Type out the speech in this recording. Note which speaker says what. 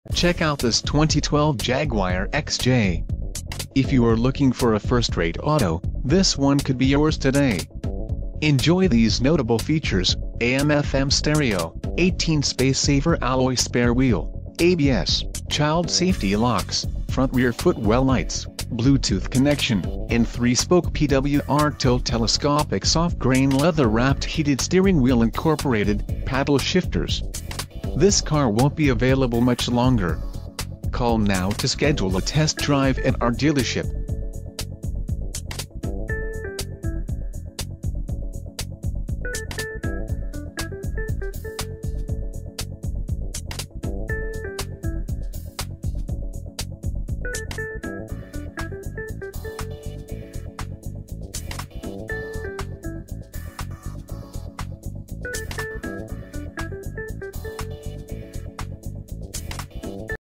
Speaker 1: Check out this 2012 Jaguar XJ. If you are looking for a first-rate auto, this one could be yours today. Enjoy these notable features: AM/FM stereo, 18 space-saver alloy spare wheel, ABS, child safety locks, front-rear footwell lights, Bluetooth connection, and 3-spoke PWR tilt telescopic soft-grain leather-wrapped heated steering wheel incorporated paddle shifters. This car won't be available much longer. Call now to schedule a test drive at our dealership.